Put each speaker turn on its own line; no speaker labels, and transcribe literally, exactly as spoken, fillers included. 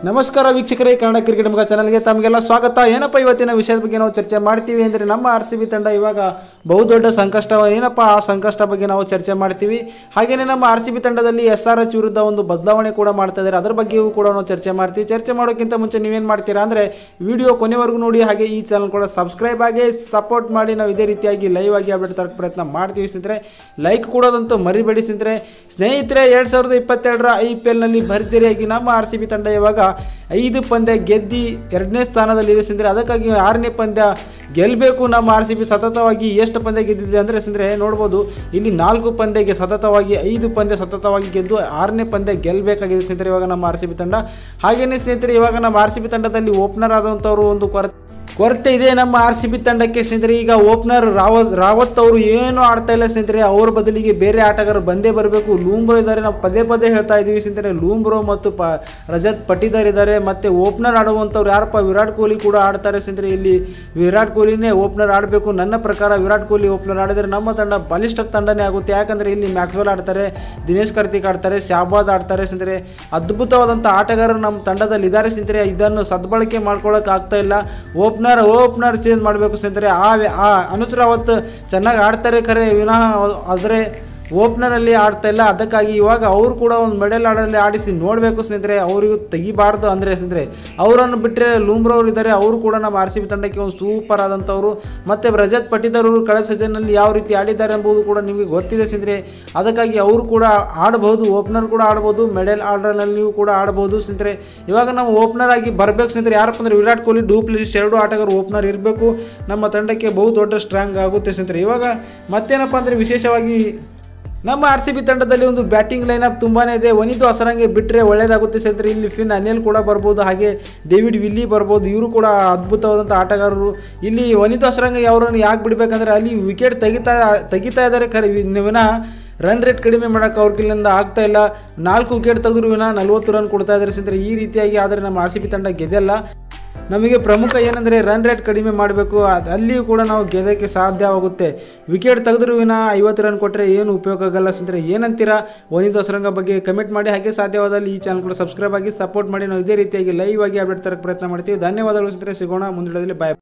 ನಮಸ್ಕಾರ ವೀಕ್ಷಕರೇ, ಕನ್ನಡ ಕ್ರಿಕೆಟ್ ಮಗ ಚಾನಲ್ಗೆ ತಮಗೆಲ್ಲ ಸ್ವಾಗತ. ಏನಪ್ಪ ಇವತ್ತಿನ ವಿಷಯದ ಬಗ್ಗೆ ನಾವು ಚರ್ಚೆ ಮಾಡ್ತೀವಿ ಅಂದರೆ ನಮ್ಮ ಆರ್ ಸಿ ಬಿ ತಂಡ ಇವಾಗ ಬಹುದೊಡ್ಡ ಸಂಕಷ್ಟ, ಏನಪ್ಪ ಆ ಸಂಕಷ್ಟ ಬಗ್ಗೆ ನಾವು ಚರ್ಚೆ ಮಾಡ್ತೀವಿ. ಹಾಗೆಯೇ ನಮ್ಮ ಆರ್ ಸಿ ಬಿ ತಂಡದಲ್ಲಿ ಎಸ್ ಆರ್ ಎಚ್ ವಿರುದ್ಧ ಒಂದು ಬದಲಾವಣೆ ಕೂಡ ಮಾಡ್ತಾ ಇದ್ದಾರೆ, ಅದರ ಬಗ್ಗೆಯೂ ಕೂಡ ನಾವು ಚರ್ಚೆ ಮಾಡ್ತೀವಿ. ಚರ್ಚೆ ಮಾಡೋಕ್ಕಿಂತ ಮುಂಚೆ ನೀವೇನು ಮಾಡ್ತೀರಾ ಅಂದರೆ ವಿಡಿಯೋ ಕೊನೆವರೆಗೂ ನೋಡಿ, ಹಾಗೆ ಈ ಚಾನಲ್ ಕೂಡ ಸಬ್ಸ್ಕ್ರೈಬ್ ಆಗಿ ಸಪೋರ್ಟ್ ಮಾಡಿ. ನಾವು ಇದೇ ರೀತಿಯಾಗಿ ಲೈವ್ ಆಗಿ ಅಪ್ಡೇಟ್ ತರಕ್ಕೆ ಪ್ರಯತ್ನ ಮಾಡ್ತೀವಿ ಸ್ನೇಹಿತರೆ. ಲೈಕ್ ಕೊಡೋದಂತೂ ಮರಿಬೇಡಿ ಸ್ನೇಹಿತರೆ. ಸ್ನೇಹಿತರೆ, ಎರಡು ಸಾವಿರದ ಇಪ್ಪತ್ತೆರಡರ ಐ ಪಿ ಎಲ್ನಲ್ಲಿ ಭರ್ಜರಿಯಾಗಿ ನಮ್ಮ ಆರ್ ಸಿ ಬಿ ತಂಡ ಇವಾಗ ಐದು ಪಂದ್ಯ ಗೆದ್ದಿ ಎರಡನೇ ಸ್ಥಾನದಲ್ಲಿದೆ ಸ್ನೇಹಿತರೆ. ಅದಕ್ಕಾಗಿ ಆರನೇ ಪಂದ್ಯ ಗೆಲ್ಲಬೇಕು. ನಮ್ಮ ಆರ್ ಸಿ ಬಿ ಸತತವಾಗಿ ಎಷ್ಟು ಪಂದ್ಯ ಗೆದ್ದಿದೆ ಅಂದರೆ ಸ್ನೇಹಿತರೆ ನೋಡ್ಬೋದು, ಇಲ್ಲಿ ನಾಲ್ಕು ಪಂದ್ಯಕ್ಕೆ ಸತತವಾಗಿ ಐದು ಪಂದ್ಯ ಸತತವಾಗಿ ಗೆದ್ದು ಆರನೇ ಪಂದ್ಯ ಗೆಲ್ಲಬೇಕಾಗಿದೆ ಸ್ನೇಹಿತರೆ ಇವಾಗ ನಮ್ಮ ಆರ್ ಸಿ ಬಿ ತಂಡ. ಹಾಗೆಯೇ ಸ್ನೇಹಿತರೆ, ಇವಾಗ ನಮ್ಮ ಆರ್ ಸಿ ಬಿ ತಂಡದಲ್ಲಿ ಓಪನರ್ ಆದಂಥವ್ರು ಒಂದು ಕೊರತೆ ಕೊರತೆ ಇದೆ ನಮ್ಮ ಆರ್ ಸಿ ಬಿ ತಂಡಕ್ಕೆ ಸ್ನೇಹಿತರೆ. ಈಗ ಓಪನರ್ ರಾವತ್ ರಾವತ್ ಅವರು ಏನು ಆಡ್ತಾ ಇಲ್ಲ ಸ್ನೇಹಿತರೆ, ಅವ್ರ ಬದಲಿಗೆ ಬೇರೆ ಆಟಗಾರರು ಬಂದೇ ಬರಬೇಕು. ಲೂಂಬ್ರೋ ಇದ್ದಾರೆ, ನಾವು ಪದೇ ಪದೇ ಹೇಳ್ತಾ ಇದ್ದೀವಿ ಸ್ನೇಹಿತರೆ. ಲೂಂಬ್ರೋ ಮತ್ತು ಪ ರಜತ್ ಪಟಿದಾರ್ ಇದ್ದಾರೆ. ಮತ್ತು ಓಪನರ್ ಆಡುವಂಥವ್ರು ಯಾರಪ್ಪ, ವಿರಾಟ್ ಕೊಹ್ಲಿ ಕೂಡ ಆಡ್ತಾರೆ ಸ್ನೇಹಿತರೆ. ಇಲ್ಲಿ ವಿರಾಟ್ ಕೊಹ್ಲಿನೇ ಓಪನರ್ ಆಡಬೇಕು. ನನ್ನ ಪ್ರಕಾರ ವಿರಾಟ್ ಕೊಹ್ಲಿ ಓಪನರ್ ಆಡಿದರೆ ನಮ್ಮ ತಂಡ ಬಲಿಷ್ಠ ತಂಡನೇ ಆಗುತ್ತೆ. ಯಾಕಂದರೆ ಇಲ್ಲಿ ಮ್ಯಾಕ್ಸ್ವೆಲ್ ಆಡ್ತಾರೆ, ದಿನೇಶ್ ಕಾರ್ತಿಕ್ ಆಡ್ತಾರೆ, ಶಾಬಾದ್ ಆಡ್ತಾರೆ ಸ್ನೇಹಿತರೆ. ಅದ್ಭುತವಾದಂಥ ಆಟಗಾರರು ನಮ್ಮ ತಂಡದಲ್ಲಿ ಇದ್ದಾರೆ ಸ್ನೇಹಿತರೆ. ಇದನ್ನು ಸದ್ಬಳಕೆ ಮಾಡ್ಕೊಳ್ಳೋಕೆ ಆಗ್ತಾ ಇಲ್ಲ. ಓಪನರ್ ಓಪನರ್ ಚೇಂಜ್ ಮಾಡಬೇಕು ಸ್ನೇಹಿತರೆ. ಆ ಅನುಚ್ ರಾವತ್ ಚೆನ್ನಾಗಿ ಆಡ್ತಾರೆ ಖರೆ, ವಿನಃ ಆದರೆ ಓಪನರಲ್ಲಿ ಆಡ್ತಾ ಇಲ್ಲ. ಅದಕ್ಕಾಗಿ ಇವಾಗ ಅವರು ಕೂಡ ಒಂದು ಮೆಡಲ್ ಆಡಲ್ಲಿ ಆಡಿಸಿ ನೋಡಬೇಕು ಸ್ನೇಹಿತರೆ. ಅವರಿಗೂ ತೆಗಿಬಾರ್ದು ಅಂದರೆ ಸ್ನೇಹಿತರೆ, ಅವರನ್ನು ಬಿಟ್ಟರೆ ಲೂಂಬ್ರೋ ಅವರು ಇದ್ದಾರೆ, ಅವರು ಕೂಡ ನಮ್ಮ ಆರ್ ಸಿ ಬಿ ತಂಡಕ್ಕೆ ಒಂದು ಸೂಪರ್ ಆದಂಥವ್ರು. ಮತ್ತು ರಜತ್ ಪಟಿದಾರ್ ಅವರು ಕಳೆದ ಸೀಸನ್ನಲ್ಲಿ ಯಾವ ರೀತಿ ಆಡಿದ್ದಾರೆ ಎಂಬುದು ಕೂಡ ನಿಮಗೆ ಗೊತ್ತಿದೆ ಸ್ನೇಹಿತರೆ. ಅದಕ್ಕಾಗಿ ಅವರು ಕೂಡ ಆಡಬಹುದು, ಓಪನರ್ ಕೂಡ ಆಡ್ಬೋದು, ಮೆಡಲ್ ಆರ್ಡರ್ನಲ್ಲಿಯೂ ಕೂಡ ಆಡ್ಬೋದು ಸ್ನೇಹಿತರೆ. ಇವಾಗ ನಾವು ಓಪನರ್ ಆಗಿ ಬರಬೇಕು ಸ್ನೇಹಿತರೆ. ಯಾರಪ್ಪ ಅಂದರೆ ವಿರಾಟ್ ಕೊಹ್ಲಿ, ಡು ಪ್ಲೆಸಿಸ್ ಎರಡು ಆಟಗಾರರು ಓಪನರ್ ಇರಬೇಕು. ನಮ್ಮ ತಂಡಕ್ಕೆ ಬಹು ದೊಡ್ಡ ಸ್ಟ್ರಾಂಗ್ ಆಗುತ್ತೆ ಸ್ನೇಹಿತರೆ. ಇವಾಗ ಮತ್ತೇನಪ್ಪ ಅಂದರೆ ವಿಶೇಷವಾಗಿ ನಮ್ಮ ಆರ್ ಸಿ ಬಿ ತಂಡದಲ್ಲಿ ಒಂದು ಬ್ಯಾಟಿಂಗ್ ಲೈನಪ್ ತುಂಬಾ ಇದೆ. ವನಿತು ಅಸರಂಗೆ ಬಿಟ್ಟರೆ ಒಳ್ಳೆಯದಾಗುತ್ತೆ ಸ್ನೇಹಿತರೆ. ಇಲ್ಲಿ ಫಿನ್ ಅನಿಲ್ ಕೂಡ ಬರ್ಬೋದು, ಹಾಗೆ ಡೇವಿಡ್ ವಿಲ್ಲಿ ಬರ್ಬೋದು. ಇವರು ಕೂಡ ಅದ್ಭುತವಾದಂಥ ಆಟಗಾರರು. ಇಲ್ಲಿ ವನಿತು ಅಸರಂಗೆ ಅವರನ್ನು ಯಾಕೆ ಬಿಡಬೇಕಂದ್ರೆ ಅಲ್ಲಿ ವಿಕೆಟ್ ತೆಗಿತಾ ತೆಗಿತಾ ಇದ್ದಾರೆ ಖರೆ, ವಿನಃ ರನ್ ರೇಟ್ ಕಡಿಮೆ ಮಾಡೋಕ್ಕೆ ಅವ್ರ ಕೈಲಿಂದ ಆಗ್ತಾ ಇಲ್ಲ. ನಾಲ್ಕು ವಿಕೆಟ್ ತೆಗೆದ್ರು ವಿನಃ ನಲ್ವತ್ತು ರನ್ ಕೊಡ್ತಾ ಇದ್ದಾರೆ ಸ್ನೇಹಿತರೆ. ಈ ರೀತಿಯಾಗಿ ಆದರೆ ನಮ್ಮ ಆರ್ ಸಿ ಬಿ ತಂಡ ಗೆದ್ದಲ್ಲ. ನಮಗೆ ಪ್ರಮುಖ ಏನಂದರೆ ರನ್ ರೇಟ್ ಕಡಿಮೆ ಮಾಡಬೇಕು, ಅದು ಅಲ್ಲಿಯೂ ಕೂಡ ನಾವು ಗೆಲ್ಲೋಕ್ಕೆ ಸಾಧ್ಯವಾಗುತ್ತೆ. ವಿಕೆಟ್ ತೆಗೆದ್ರು ವಿನಃ ಐವತ್ತು ರನ್ ಕೊಟ್ಟರೆ ಏನು ಉಪಯೋಗ ಆಗಲ್ಲ ಸ್ನೇಹಿತರೆ. ಏನಂತೀರಾ ವನಿತು ಅಸರಂಗ ಬಗ್ಗೆ ಕಮೆಂಟ್ ಮಾಡಿ. ಹಾಗೆ ಸಾಧ್ಯವಾದಲ್ಲಿ ಈ ಚಾನಲ್ ಕೂಡ ಸಬ್ಸ್ಕ್ರೈಬ್ ಆಗಿ ಸಪೋರ್ಟ್ ಮಾಡಿ. ನಾವು ಇದೇ ರೀತಿಯಾಗಿ ಲೈವ್ ಆಗಿ ಅಪ್ಡೇಟ್ ತರಕ್ಕೆ ಪ್ರಯತ್ನ ಮಾಡ್ತೀವಿ. ಧನ್ಯವಾದಗಳು ಸ್ನೇಹಿತರೆ. ಸಿಗೋಣ ಮುಂದಿಡದಲ್ಲಿ. ಬಾಯ್.